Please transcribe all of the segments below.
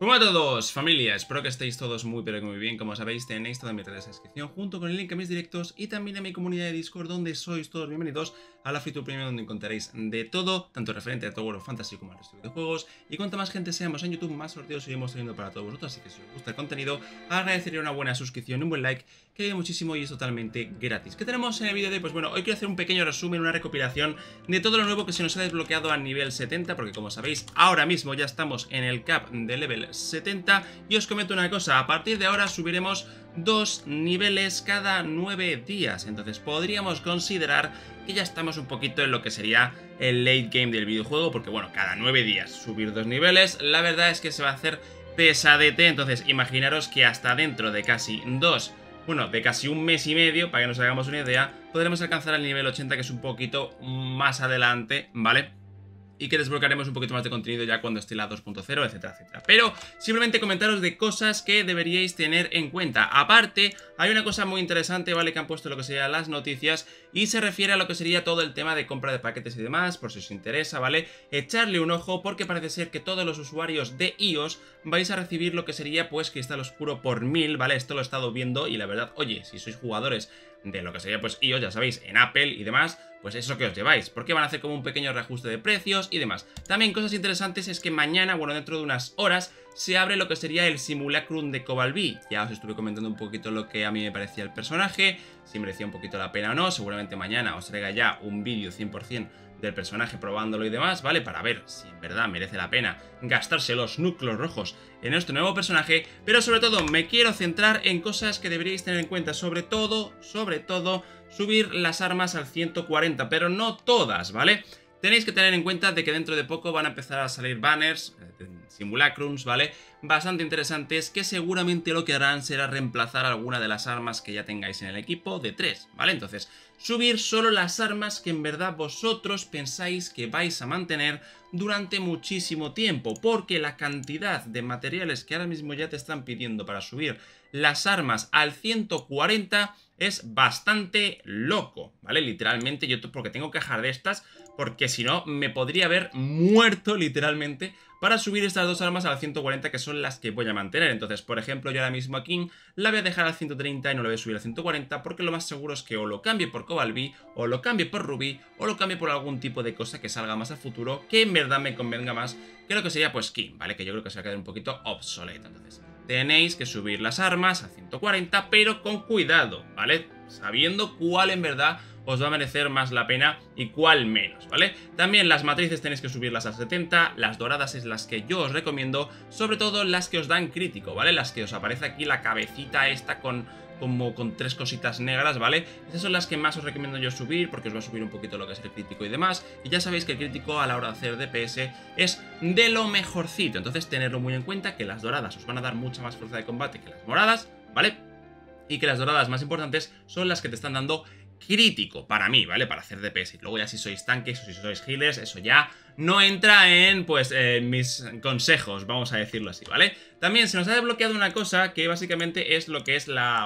Hola a todos, familia, espero que estéis todos muy pero que muy bien. Como sabéis, tenéis toda mi red de descripción junto con el link a mis directos y también a mi comunidad de Discord, donde sois todos bienvenidos a la Free to Premium, donde encontraréis de todo, tanto referente a todo World of Fantasy como al resto de videojuegos. Y cuanto más gente seamos en YouTube, más sorteos iremos teniendo para todos vosotros. Así que si os gusta el contenido, agradecería una buena suscripción y un buen like, que ayuda muchísimo y es totalmente gratis. ¿Qué tenemos en el vídeo de hoy? Pues bueno, hoy quiero hacer un pequeño resumen, una recopilación de todo lo nuevo que se nos ha desbloqueado a nivel 70, porque como sabéis, ahora mismo ya estamos en el cap de level 70. Y os comento una cosa, a partir de ahora subiremos 2 niveles cada 9 días. Entonces podríamos considerar que ya estamos un poquito en lo que sería el late game del videojuego, porque bueno, cada 9 días subir 2 niveles, la verdad es que se va a hacer pesadete. Entonces imaginaros que hasta dentro de casi de casi un mes y medio, para que nos hagamos una idea, podremos alcanzar el nivel 80, que es un poquito más adelante, ¿vale? Y que desbloquearemos un poquito más de contenido ya cuando esté la 2.0, etcétera, etcétera. Pero simplemente comentaros de cosas que deberíais tener en cuenta. Aparte, hay una cosa muy interesante, ¿vale? Que han puesto lo que serían las noticias y se refiere a lo que sería todo el tema de compra de paquetes y demás, por si os interesa, ¿vale? Echarle un ojo porque parece ser que todos los usuarios de iOS vais a recibir lo que sería pues Cristal Oscuro por 1000, ¿vale? Esto lo he estado viendo y la verdad, oye, si sois jugadores de lo que sería pues iOS, ya sabéis, en Apple y demás, pues eso que os lleváis, porque van a hacer como un pequeño reajuste de precios y demás. También cosas interesantes es que mañana, bueno, dentro de unas horas, se abre lo que sería el Simulacrum de Cobalt V. Ya os estuve comentando un poquito lo que a mí me parecía el personaje, si merecía un poquito la pena o no. Seguramente mañana os traiga ya un vídeo 100% del personaje probándolo y demás, ¿vale? Para ver si en verdad merece la pena gastarse los núcleos rojos en este nuevo personaje. Pero sobre todo me quiero centrar en cosas que deberíais tener en cuenta. Sobre todo, subir las armas al 140, pero no todas, ¿vale? Tenéis que tener en cuenta de que dentro de poco van a empezar a salir banners, simulacrums, ¿vale? Bastante interesantes, que seguramente lo que harán será reemplazar alguna de las armas que ya tengáis en el equipo de 3, ¿vale? Entonces, subir solo las armas que en verdad vosotros pensáis que vais a mantener durante muchísimo tiempo, porque la cantidad de materiales que ahora mismo ya te están pidiendo para subir las armas al 140 es bastante loco, ¿vale? Literalmente yo porque tengo que dejar de estas, porque si no me podría haber muerto literalmente para subir estas dos armas al 140, que son las que voy a mantener. Entonces, por ejemplo, yo ahora mismo a King la voy a dejar al 130 y no la voy a subir al 140, porque lo más seguro es que o lo cambie por Cobalt V, o lo cambie por Rubí, o lo cambie por algún tipo de cosa que salga más a futuro, que en verdad me convenga más que lo que sería pues King, ¿vale? Que yo creo que se va a quedar un poquito obsoleto. Entonces, tenéis que subir las armas a 140, pero con cuidado, ¿vale? Sabiendo cuál en verdad os va a merecer más la pena y cuál menos, ¿vale? También las matrices tenéis que subirlas a 70, las doradas es las que yo os recomiendo, sobre todo las que os dan crítico, ¿vale? Las que os aparece aquí la cabecita esta como con 3 cositas negras, ¿vale? Esas son las que más os recomiendo yo subir, porque os va a subir un poquito lo que es el crítico y demás. Y ya sabéis que el crítico a la hora de hacer DPS es de lo mejorcito, entonces tenerlo muy en cuenta, que las doradas os van a dar mucha más fuerza de combate que las moradas, ¿vale? Y que las doradas más importantes son las que te están dando crítico para mí, ¿vale? Para hacer DPS. Y luego ya si sois tanques o si sois healers, eso ya no entra en, pues, mis consejos, vamos a decirlo así, ¿vale? También se nos ha desbloqueado una cosa que básicamente es lo que es la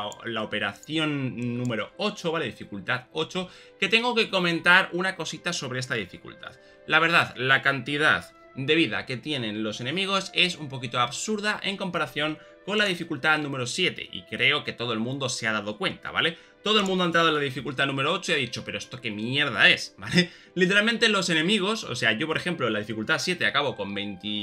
operación número 8, ¿vale? Dificultad 8, que tengo que comentar una cosita sobre esta dificultad. La verdad, la cantidad de vida que tienen los enemigos es un poquito absurda en comparación con la dificultad número 7, y creo que todo el mundo se ha dado cuenta, ¿vale? Todo el mundo ha entrado en la dificultad número 8 y ha dicho, pero ¿esto qué mierda es? ¿Vale? Literalmente los enemigos, o sea, yo por ejemplo en la dificultad 7 acabo con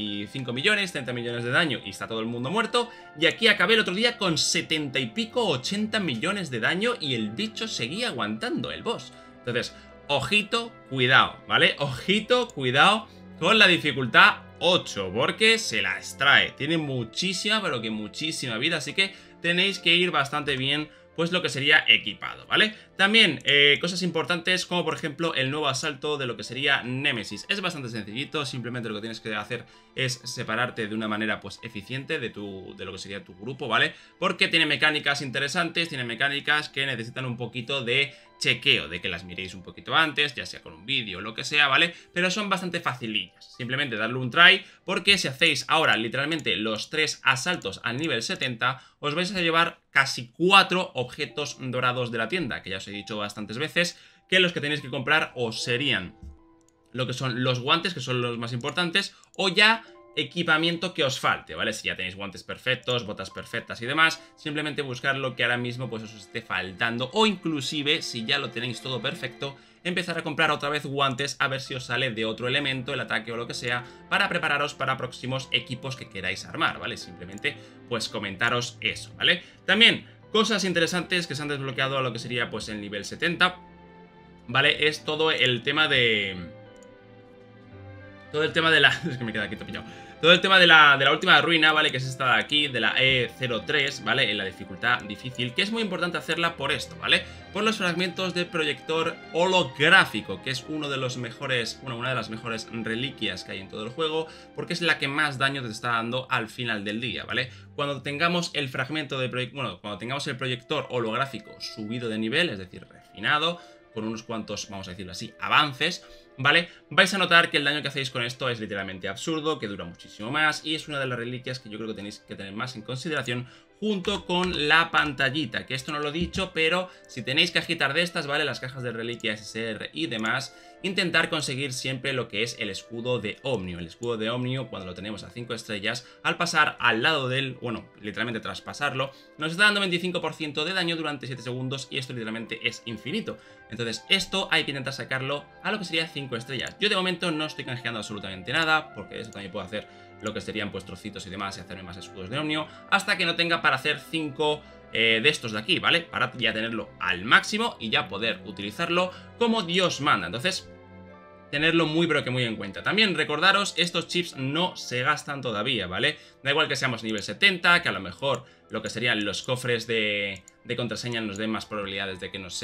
25 millones, 30 millones de daño y está todo el mundo muerto, y aquí acabé el otro día con 70 y pico, 80 millones de daño y el bicho seguía aguantando, el boss. Entonces, ojito, cuidado, ¿vale? Ojito, cuidado con la dificultad 8, porque se la extrae. Tiene muchísima, pero que muchísima vida, así que tenéis que ir bastante bien, pues lo que sería equipado, ¿vale? También cosas importantes como por ejemplo el nuevo asalto de lo que sería Némesis. Es bastante sencillito, simplemente lo que tienes que hacer es separarte de una manera pues eficiente de lo que sería tu grupo, ¿vale? Porque tiene mecánicas interesantes, tiene mecánicas que necesitan un poquito de chequeo, de que las miréis un poquito antes, ya sea con un vídeo o lo que sea, ¿vale? Pero son bastante facilillas. Simplemente darle un try, porque si hacéis ahora literalmente los 3 asaltos al nivel 70, os vais a llevar casi 4 objetos dorados de la tienda, que ya os he dicho bastantes veces que los que tenéis que comprar os serían lo que son los guantes, que son los más importantes, o ya equipamiento que os falte, ¿vale? Si ya tenéis guantes perfectos, botas perfectas y demás, simplemente buscar lo que ahora mismo pues os esté faltando, o inclusive, si ya lo tenéis todo perfecto, empezar a comprar otra vez guantes a ver si os sale de otro elemento, el ataque o lo que sea, para prepararos para próximos equipos que queráis armar, ¿vale? Simplemente, pues comentaros eso, ¿vale? También, cosas interesantes que se han desbloqueado a lo que sería pues el nivel 70, ¿vale? Es todo el tema de... Todo el tema de la... es que me queda aquí todo pillado. Todo el tema de la última ruina, ¿vale? Que es esta de aquí, de la E03, ¿vale? En la dificultad difícil, que es muy importante hacerla por esto, ¿vale? Por los fragmentos de proyector holográfico, que es uno de los mejores, bueno, una de las mejores reliquias que hay en todo el juego, porque es la que más daño te está dando al final del día, ¿vale? Cuando tengamos el fragmento de proyector, bueno, cuando tengamos el proyector holográfico subido de nivel, es decir, refinado, con unos cuantos, vamos a decirlo así, avances, ¿vale? Vais a notar que el daño que hacéis con esto es literalmente absurdo, que dura muchísimo más y es una de las reliquias que yo creo que tenéis que tener más en consideración junto con la pantallita, que esto no lo he dicho, pero si tenéis que agitar de estas, ¿vale? Las cajas de reliquias SSR y demás, intentar conseguir siempre lo que es el escudo de Omnio. El escudo de Omnio, cuando lo tenemos a 5 estrellas, al pasar al lado del, bueno, literalmente traspasarlo, nos está dando 25% de daño durante 7 segundos y esto literalmente es infinito. Entonces esto hay que intentar sacarlo a lo que sería 5 estrellas. Yo de momento no estoy canjeando absolutamente nada, porque eso también puedo hacer lo que serían pues trocitos y demás y hacerme más escudos de Omnio, hasta que no tenga para hacer 5 de estos de aquí, ¿vale? Para ya tenerlo al máximo y ya poder utilizarlo como Dios manda. Entonces, tenerlo muy pero que muy en cuenta. También recordaros, estos chips no se gastan todavía, ¿vale? Da igual que seamos nivel 70, que a lo mejor lo que serían los cofres de contraseña nos den más probabilidades de que nos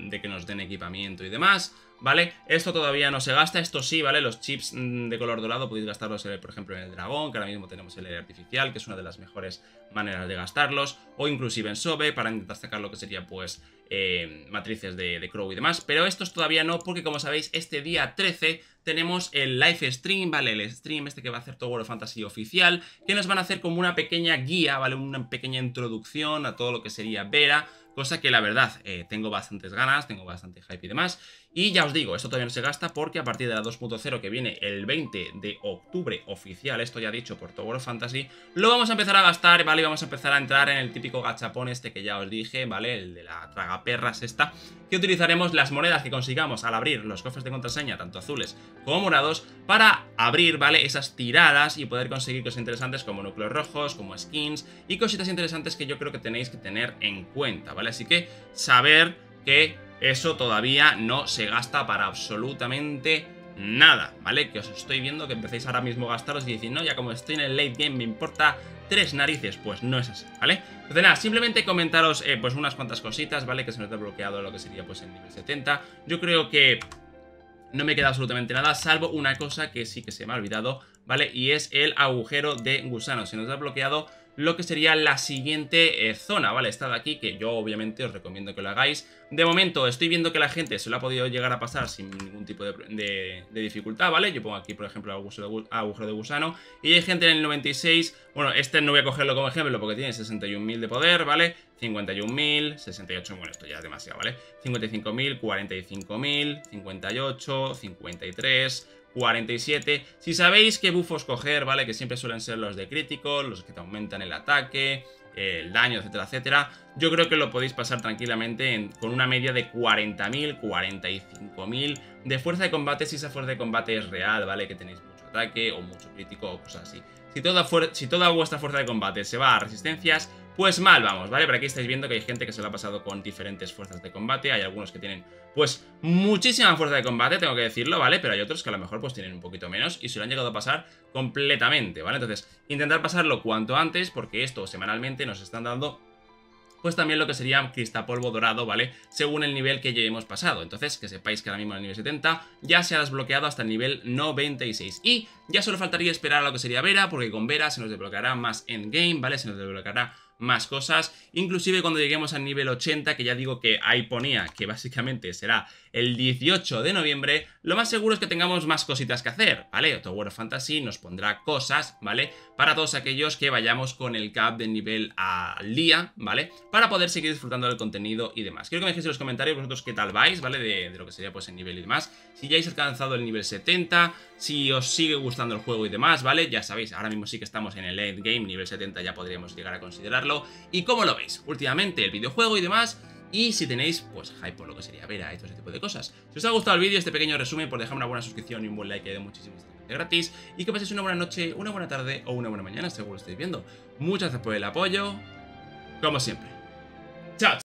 den equipamiento y demás, ¿vale? Esto todavía no se gasta, esto sí, ¿vale? Los chips de color dorado podéis gastarlos, por ejemplo, en el dragón, que ahora mismo tenemos el aire artificial, que es una de las mejores maneras de gastarlos, o inclusive en Sobe, para intentar sacar lo que sería, pues, matrices de Crow y demás, pero estos todavía no, porque como sabéis, este día 13 tenemos el live stream, ¿vale? El stream este que va a hacer todo World of Fantasy oficial, que nos van a hacer como una pequeña guía, ¿vale? Una pequeña introducción a todo lo que sería Vera, cosa que la verdad tengo bastantes ganas, tengo bastante hype y demás. Y ya os digo, esto todavía no se gasta porque a partir de la 2.0 que viene el 20 de octubre oficial, esto ya dicho por todo World of Fantasy, lo vamos a empezar a gastar, ¿vale? Y vamos a empezar a entrar en el típico gachapón este que ya os dije, ¿vale? El de la tragaperras esta, que utilizaremos las monedas que consigamos al abrir los cofres de contraseña, tanto azules como morados, para abrir, ¿vale? Esas tiradas y poder conseguir cosas interesantes como núcleos rojos, como skins y cositas interesantes que yo creo que tenéis que tener en cuenta, ¿vale? Así que saber que eso todavía no se gasta para absolutamente nada, ¿vale? Que os estoy viendo que empecéis ahora mismo a gastaros y decir, no, ya como estoy en el late game me importa 3 narices, pues no es así, ¿vale? Entonces nada, simplemente comentaros pues unas cuantas cositas, ¿vale? Que se nos ha bloqueado lo que sería pues el nivel 70. Yo creo que no me queda absolutamente nada, salvo una cosa que sí que se me ha olvidado, ¿vale? Y es el agujero de gusano. Se nos ha bloqueado lo que sería la siguiente zona, ¿vale? Esta de aquí, que yo obviamente os recomiendo que lo hagáis. De momento estoy viendo que la gente se lo ha podido llegar a pasar sin ningún tipo de dificultad, ¿vale? Yo pongo aquí, por ejemplo, agujero de gusano. Y hay gente en el 96, bueno, este no voy a cogerlo como ejemplo porque tiene 61.000 de poder, ¿vale? 51.000, 68, bueno, esto ya es demasiado, ¿vale? 55.000, 45.000, 58, 53... 47. Si sabéis qué buffos coger, ¿vale? Que siempre suelen ser los de crítico, los que te aumentan el ataque, el daño, etcétera, etcétera. Yo creo que lo podéis pasar tranquilamente con una media de 40.000, 45.000 de fuerza de combate, si esa fuerza de combate es real, ¿vale? Que tenéis mucho ataque o mucho crítico o cosas así. Si toda vuestra fuerza de combate se va a resistencias, pues mal vamos, ¿vale? Pero aquí estáis viendo que hay gente que se lo ha pasado con diferentes fuerzas de combate. Hay algunos que tienen, pues, muchísima fuerza de combate, tengo que decirlo, ¿vale? Pero hay otros que a lo mejor, pues, tienen un poquito menos y se lo han llegado a pasar completamente, ¿vale? Entonces, intentar pasarlo cuanto antes, porque esto semanalmente nos están dando pues también lo que sería cristapolvo dorado, ¿vale? Según el nivel que llevemos pasado. Entonces, que sepáis que ahora mismo en el nivel 70 ya se ha desbloqueado hasta el nivel 96. Y ya solo faltaría esperar a lo que sería Vera, porque con Vera se nos desbloqueará más endgame, ¿vale? Se nos desbloqueará más cosas, inclusive cuando lleguemos al nivel 80, que ya digo que ahí ponía que básicamente será el 18 de noviembre, lo más seguro es que tengamos más cositas que hacer, ¿vale? Tower of Fantasy nos pondrá cosas, ¿vale? Para todos aquellos que vayamos con el cap de nivel al día, ¿vale? Para poder seguir disfrutando del contenido y demás. Quiero que me dejéis en los comentarios vosotros qué tal vais, ¿vale? De lo que sería pues el nivel y demás. Si ya habéis alcanzado el nivel 70, si os sigue gustando el juego y demás, ¿vale? Ya sabéis, ahora mismo sí que estamos en el endgame, nivel 70 ya podríamos llegar a considerarlo. ¿Y cómo lo veis? Últimamente el videojuego y demás. Y si tenéis, pues, hype por lo que sería ver a todo ese tipo de cosas. Si os ha gustado el vídeo, este pequeño resumen, por dejar una buena suscripción y un buen like, que hay de muchísimos gratis. Y que paséis una buena noche, una buena tarde o una buena mañana, según lo estéis viendo. Muchas gracias por el apoyo, como siempre. ¡Chao!